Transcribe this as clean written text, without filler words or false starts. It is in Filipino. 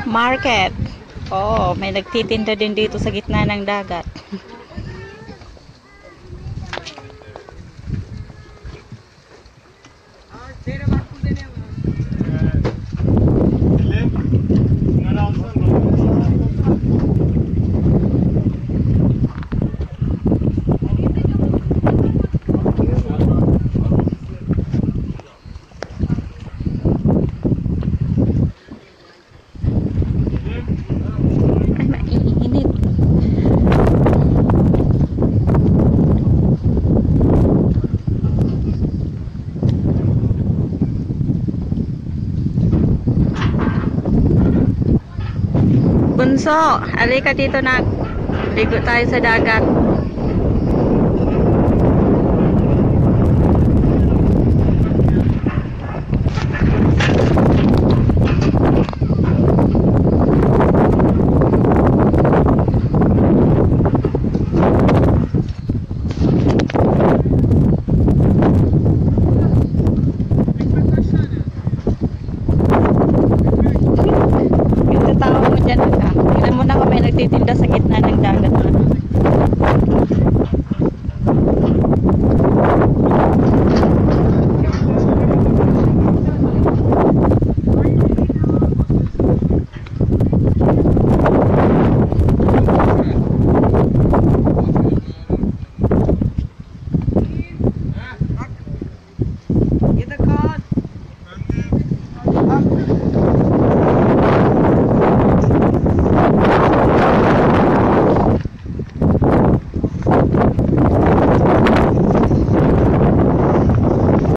Market. Oh, may nagtitinda din dito sa gitna ng dagat. Ay, mainit. Bunso, halika dito na. Ligo tayo sa dagat.